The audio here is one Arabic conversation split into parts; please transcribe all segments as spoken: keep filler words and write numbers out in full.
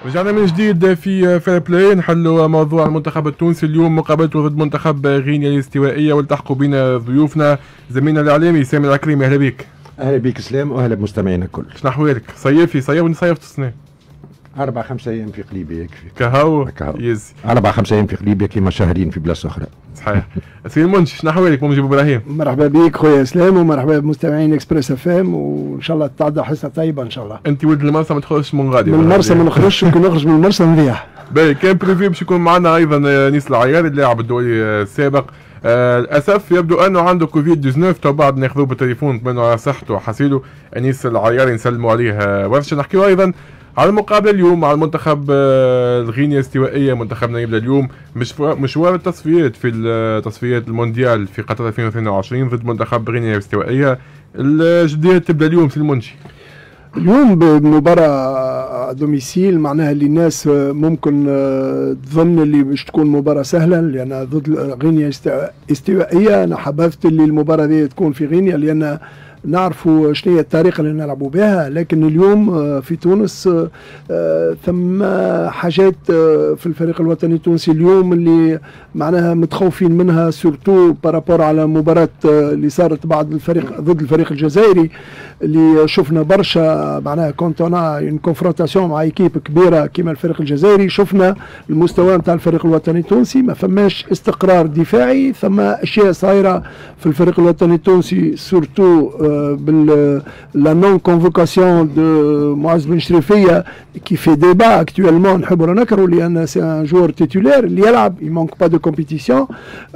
رجعنا من جديد في فير بلاي نحلوا موضوع المنتخب التونسي. اليوم مقابلته ضد منتخب غينيا الاستوائيه، والتحقوا بينا ضيوفنا زميلنا الاعلامي سامي العكريمي. اهلا بك. اهلا بك سلام، واهلا بمستمعينا الكل. شنو احوالك؟ صيفي صيف ونصيف السنه؟ أربع خمسة أيام في قليبية يكفي. كهو يزي. أربع خمسة أيام في قليبية كيما شهرين في بلاصة أخرى. صحيح. سي المنشي شنو أحوالك منجي إبراهيم؟ مرحبا بك خويا اسلام، ومرحبا بمستمعين اكسبريس اف ام، وإن شاء الله تعدى حصة طيبة إن شاء الله. أنت ولد المرسى ما تخرجش من غادي. من المرسى ما نخرجش، يمكن نخرج من المرسى نضيع. باهي كان بريفي باش يكون معنا أيضا نيس العياري اللاعب الدولي السابق. آه للأسف يبدو أنه عنده كوفيد تسعة عشر، تو بعد ناخذوه بالتليفون نطمنوا على صحته وحصيله. أنيس العياري نسلموا عليه ورشة. نحكيو أيضا على المقابله اليوم مع المنتخب الغينيا الاستوائيه، منتخبنا يبدا اليوم مشوار التصفيات في التصفيات المونديال في قطر ألفين واثنين وعشرين ضد منتخب غينيا الاستوائيه. الجديه تبدا اليوم في المنشي. اليوم بمباراة دوميسيل، معناها اللي الناس ممكن تظن اللي باش تكون مباراة سهلة لأن ضد غينيا استوائية. أنا حبذت اللي المباراة دي تكون في غينيا لأن نعرفوا شنو هي الطريقه اللي نلعبوا بها، لكن اليوم في تونس ثم حاجات في الفريق الوطني التونسي اليوم اللي معناها متخوفين منها، سورتو بارابور على مباراه اللي صارت بعد الفريق ضد الفريق الجزائري، اللي شفنا برشا معناها كونتونا اون كونفرونتاسيون مع ايكيب كبيره كيما الفريق الجزائري. شفنا المستوى نتاع الفريق الوطني التونسي، ما فماش استقرار دفاعي، ثم اشياء صايره في الفريق الوطني التونسي سورتو بال لا نون كونفوكاسيون دو معز بن شريفيه كي في ديبا اكتويلمون نحبوا نكروا لان سي ان جوور تيتولير اللي يلعب يمونك با دو كومبيتيسيون.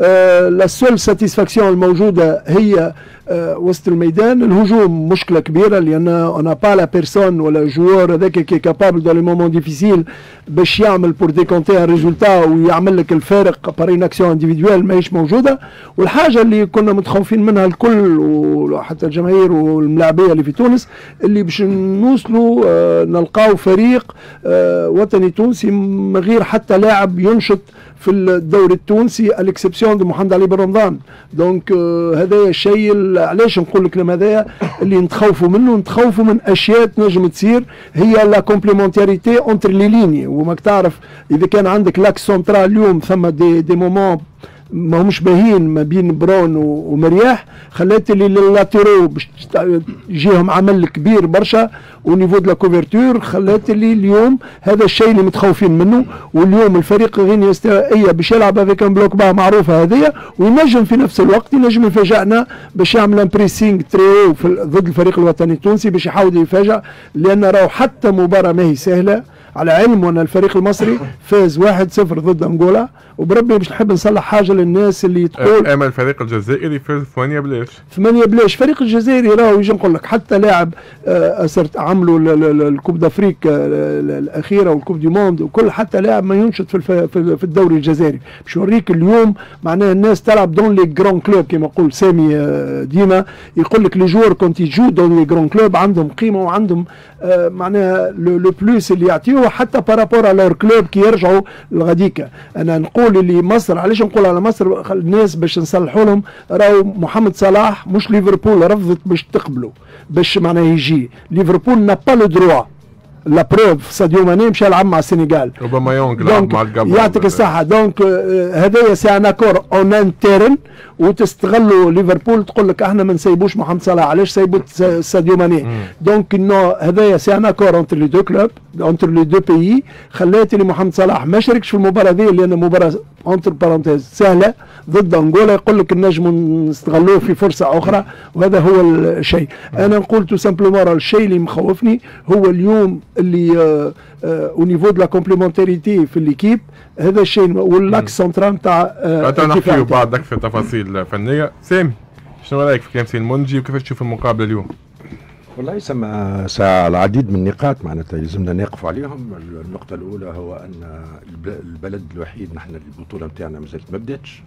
لا سول ساتيسفاكسيون الموجوده هي أه وسط الميدان. الهجوم مشكله كبيره لان انا با لا بيرسون ولا جوور هذاك كي كابابل دو لي مومون ديفيسيل باش يعمل بور ديكونتي ان ريزولتا ويعمل لك الفارق بار اون اكسيون انديفيدويل ماهيش موجوده. والحاجه اللي كنا متخوفين منها الكل وحتى الجماهير والملاعبيه اللي في تونس اللي باش نوصلوا أه نلقاو فريق أه وطني تونسي من غير حتى لاعب ينشط في الدوري التونسي الاكسبسيون دو محمد علي بن رمضان. دونك آه هذا الشيء علاش نقول الكلام هذايا اللي نتخوفوا منه. نتخوفوا من اشياء تنجم تصير هي لا كومبليمونتاريتي اونتر لي ليني. وماك تعرف اذا كان عندك لاكس سنترال اليوم ثم دي دي مومون ما همش باهين ما بين برون ومرياح، خلات اللي اللاتيرو باش يجيهم عمل كبير برشا ونيفو دو لا كوفرتور، خلات اللي اليوم هذا الشيء اللي متخوفين منه. واليوم الفريق غينيا الاستوائيه باش يلعب افيك ان بلوك با معروفه هذيا، وينجم في نفس الوقت ينجم يفاجئنا باش يعمل ان بريسينغ تريو ضد الفريق الوطني التونسي باش يحاول يفاجئ، لان راهو حتى مباراه ماهي سهله. على علم ان الفريق المصري فاز واحد صفر ضد انغولا، وبربي باش نحب نصلح حاجه للناس اللي تقول اما الفريق الجزائري فاز ثمانية بلاش ثمانية بلاش. الفريق الجزائري راهو يجي نقول لك حتى لاعب آه صرت عملوا الكوب دافريك آه الاخيره والكوب دي موند وكل، حتى لاعب ما ينشط في في الدوري الجزائري. باش نوريك اليوم معناها الناس تلعب دون لي جران كلوب كما يقول سامي آه ديما يقول لك لي جوار كونت يجوا دون لي جران كلوب عندهم قيمه وعندهم آه معناها لو بلوس اللي يعطيوه حتى بارابور على لور كلوب كي يرجعوا لغاديكا. انا نقول اللي مصر، علاش نقول على مصر الناس باش نصلحوا لهم، راهو محمد صلاح مش ليفربول رفضت باش تقبله باش معناه يجي ليفربول نا با لو دروا. لا بروف ساديو ماني مشى يلعب مع السنغال، اوباما يونغ لعب مع الجابون. يعطيك الصحه. دونك هذايا سي ان اكور اون انترن، وتستغلوا ليفربول تقول لك احنا ما نسيبوش محمد صلاح، علاش سيبوا ساديو ماني؟ دونك انه هذايا سي ان اكور اونتر لي دو كلوب اونتر لي دو بيي، خلات لي محمد صلاح ما شاركش في المباراه ذي لان مباراه اونتر بارونتيز سهله ضد انغولا. يقول لك النجم نستغلوه في فرصه اخرى، وهذا هو الشيء. انا نقول تو سامبلومون الشيء اللي مخوفني هو اليوم اللي او نيفو دو لا كومبليمونتاريتي في ليكيب، هذا الشيء واللاكس سنترال نتاع حتى نحكيو بعد اكثر تفاصيل فنيه. سامي شنو رايك في كلام سي المنجي وكيفاش تشوف المقابله اليوم؟ والله سما ساعة العديد من النقاط معناتها يلزمنا نقف عليهم. النقطة الأولى هو أن البلد الوحيد نحن البطولة نتاعنا مازالت ما بداتش،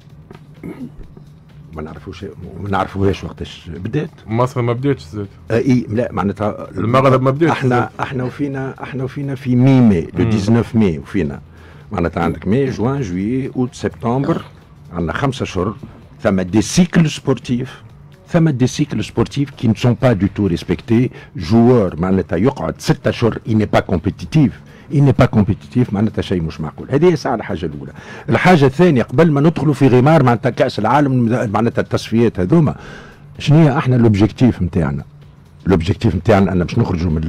ما نعرفوش ما نعرفوهاش وقتاش بدات. مصر ما بداتش زاد. آه اي لا معناتها المغرب ما بداتش. احنا احنا وفينا احنا وفينا في مي مي لو تسعطاش مي وفينا معناتها عندك مي جوان جويي اوت سبتمبر، عندنا خمسة اشهر. ثم دي سيكل سبورتيف ثم دي سيكل سبورتيف كي نو سون با دو تو ريسبكتي. جوار معناتها يقعد ستة اشهر اي ني با كومبيتيتيف إني با كومبيتيتيف معناتها شيء مش معقول. هذه ساعة الحاجة الأولى. الحاجة الثانية قبل ما ندخلوا في غمار معناتها كأس العالم معناتها التصفيات هذوما، شنو هي احنا الأوبجيكتيف نتاعنا؟ الأوبجيكتيف نتاعنا أن باش نخرجوا من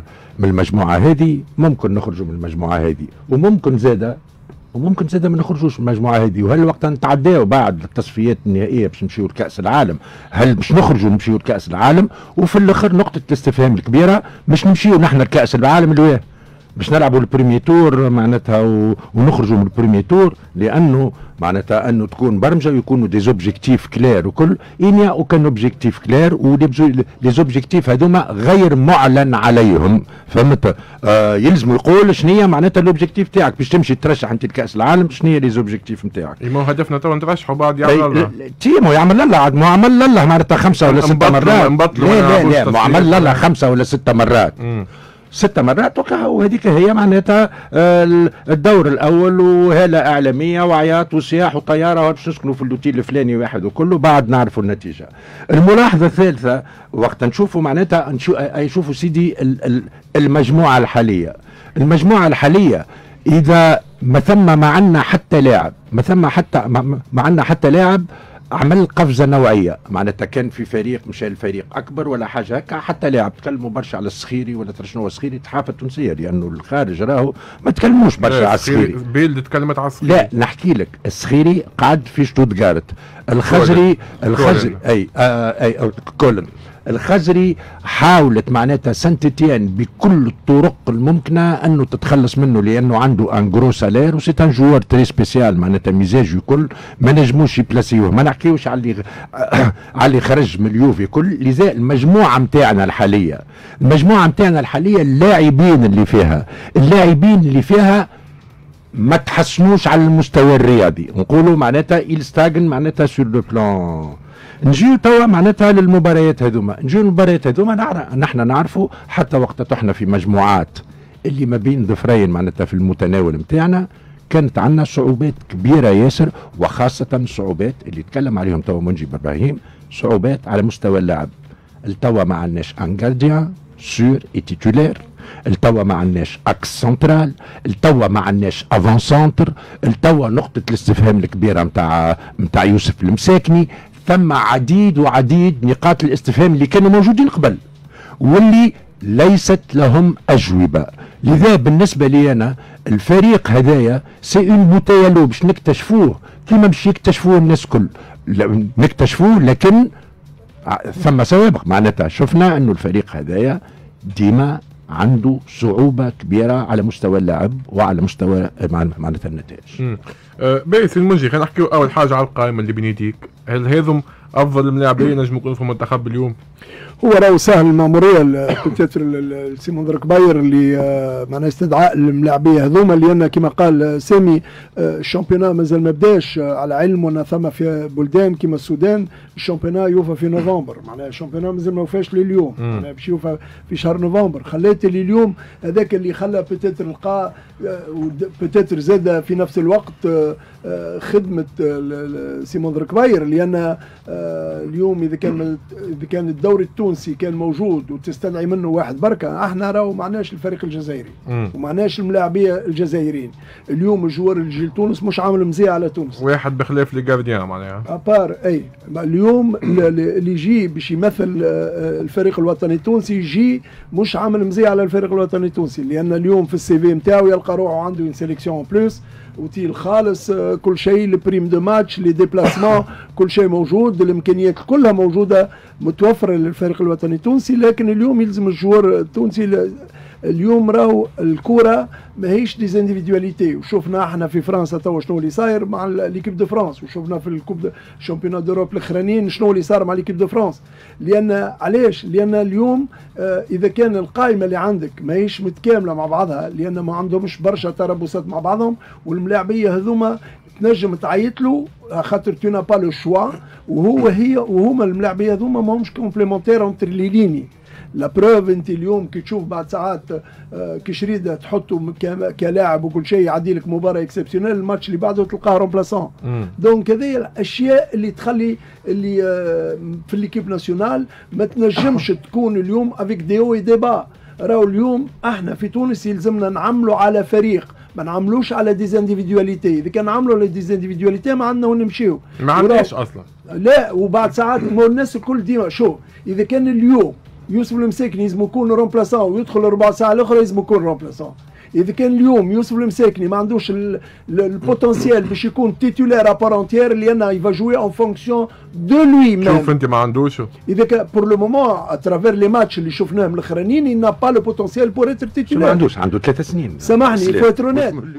من المجموعة هذه، ممكن نخرجوا من المجموعة هذه وممكن زادة وممكن زادة ما نخرجوش من المجموعة هذه، وهل وقت نتعداو بعد التصفيات النهائية باش نمشيو لكأس العالم، هل باش نخرجوا نمشيو لكأس العالم؟ وفي الآخر نقطة الاستفهام الكبيرة باش نمشيو نحن لكأس العالم الواه، باش نلعبوا البريمي تور معناتها و... ونخرجوا من البريمي تور، لانه معناتها انه تكون برمجه ويكونوا دي زوبجيكتيف كلير وكل انيا وكان اوبجيكتيف كلير، ولي زوبجيكتيف هذوما غير معلن عليهم، فهمت؟ آه يلزم يقول شنو هي معناتها الاوبجيكتيف تاعك باش تمشي ترشح انت لكاس العالم، شنو هي لي زوبجيكتيف نتاعك؟ ما هدفنا تو نترشحوا بعد يعمل الله تيمو يعمل الله عاد معمل الله معناتها خمسه ولا ست مرات، لا لا لا معمل الله خمسه ولا ست مرات م. ست مرات وهذيك هي معناتها الدور الاول، وهاله اعلاميه وعياط وسياح وطياره باش نسكنوا في اللوتيل الفلاني واحد وكله، بعد نعرفوا النتيجه. الملاحظه الثالثه وقت نشوفوا معناتها نشوفوا سيدي المجموعه الحاليه، المجموعه الحاليه اذا ما ثم معنا حتى لاعب ما ثم حتى معنا حتى لاعب عمل قفزه نوعيه، معناتها كان في فريق مشى الفريق اكبر ولا حاجه هكا، حتى لاعب تكلموا برشا على السخيري ولا ترى شنو هو السخيري، الصحافه التونسيه لانه الخارج راهو ما تكلموش برشا على السخيري. بيلد تكلمت على السخيري، لا نحكي لك السخيري قعد في شتوتغارت، الخزري الخزري اي آه اي كولن الخزري حاولت معناتها سانتيتيان بكل الطرق الممكنه انه تتخلص منه، لانه عنده ان جرو سالير وسي ان جوار تري سبيسيال، معناتها مزاج الكل ما نجموش يبلاسيوه، ما نحكيوش على اللي على اللي خرج من اليوفي كل. لذا المجموعه نتاعنا الحاليه المجموعه نتاعنا الحاليه اللاعبين اللي فيها اللاعبين اللي فيها ما تحسنوش على المستوى الرياضي، نقولوا معناتها يلستاغن معناتها سور لو بلان. نجيو توا معناتها للمباريات هذوما، نجيو المباريات هذوما نعرف نحن نعرفوا حتى وقت طحنا في مجموعات اللي ما بين ظفرين معناتها في المتناول نتاعنا، كانت عندنا صعوبات كبيره ياسر، وخاصه صعوبات اللي تكلم عليهم توا منجي ابراهيم، صعوبات على مستوى اللعب. التوا ما عندناش ان جارديان سور اي تيتولير، التوا ما عندناش اكس سنترال، التوا ما عندناش افون سنتر، التوا نقطه الاستفهام الكبيره نتاع نتاع يوسف المساكني. ثم عديد وعديد نقاط الاستفهام اللي كانوا موجودين قبل واللي ليست لهم أجوبة. لذا بالنسبة لي أنا الفريق هذايا سي اون بوتيالو باش نكتشفوه كيما باش يكتشفوه الناس كل نكتشفوه، لكن ثم سوابق معناتها شفنا أنه الفريق هذايا ديما عنده صعوبة كبيرة على مستوى اللعب وعلى مستوى معناتها النتائج. أه باهي سي المنجي، خلينا نحكيو أول حاجة على القائمة اللي بين يديك، هل هذم أفضل الملاعبين نجم يكونوا في المنتخب اليوم؟ هو راهو سهل الماموريه بتاتر سيمون دركباير اللي معناها استدعاء الملاعبيه هذوما، لان كما قال سامي الشامبيونا مازال ما بداش، على علم ان ثم في بلدان كما السودان الشامبيونا يوفى في نوفمبر، معناها الشامبيونا مازال ما وفاش لليوم، معناها باش يوفى في شهر نوفمبر. خليت اللي اليوم هذاك اللي خلى بتاتر لقى بتاتر زاد في نفس الوقت خدمه سيمون دركباير، لان اليوم اذا كان اذا كان الدوري التونسي كان موجود وتستدعي منه واحد بركه، احنا راهو معناش الفريق الجزائري ومعناش الملاعبيه الجزائريين. اليوم الجوار اللي يجي لتونس مش عامل مزية على تونس، واحد بخلاف لي جارديان معناها ابار. اي اليوم اللي يجي باش يمثل الفريق الوطني التونسي يجي مش عامل مزية على الفريق الوطني التونسي، لان اليوم في السي في نتاعو يلقى روحه عنده اون سيليكسيون بلوس، اوتيل خالص، كل شيء، البريم دو ماتش، لي ديبلاسمون، كل شيء موجود، الامكانيات كلها موجوده متوفره للفريق الوطني التونسي. لكن اليوم يلزم الجوار التونسي، اليوم راهو الكره ماهيش ديزانديفيدواليتي، وشفنا احنا في فرنسا توا شنو اللي صاير مع ليكيب دو فرانس، وشفنا في الكوب شامبيونات دوروب الاخرانيين شنو اللي صار مع ليكيب دو فرانس. لان علاش؟ لان اليوم آه اذا كان القائمه اللي عندك ماهيش متكامله مع بعضها، لان ما عندهمش برشا تربصات مع بعضهم، والملاعبيه هذوما تنجم تعيط له خاطر تو نا با لو شوا، وهو هي وهما الملاعبيه هذوما ماهمش كومبليمونتير اونتر لي ليني. لا بروف انت اليوم كي تشوف بعد ساعات كشريده تحطه كلاعب وكل شيء يعدي لك مباراه اكسبسيونيل، الماتش اللي بعده تلقاه رومبلاسون. دونك هذه الاشياء اللي تخلي اللي في ليكيب ناسيونال ما تنجمش تكون اليوم افيك دي او اي دي با. راهو اليوم احنا في تونس يلزمنا نعملوا على فريق، ما نعملوش على ديزانديفيدواليتي. اذا كان نعملوا على ديزانديفيدواليتي ما عندنا وين نمشيو. ما عندناش اصلا. لا، وبعد ساعات الناس الكل ديما شو، اذا كان اليوم يوسف المساكني لازم يكون رومبلاسون ويدخل ربع ساعه الاخرى لازم يكون رومبلاسون. اذا كان اليوم يوسف المساكني ما عندوش البوتنسيال باش يكون تيتولير ابارونتيير لان يفا جوي اون فونكسيون دو لوي ميم. شوف انت ما عندوش. اذا كان بور لو مومون اترافير لي ماتش اللي شفناهم الاخرانيين il n'a pas le potentiel pour être titulaire. ما عندوش، عنده ثلاث سنين. سامحني، il faut être honnête.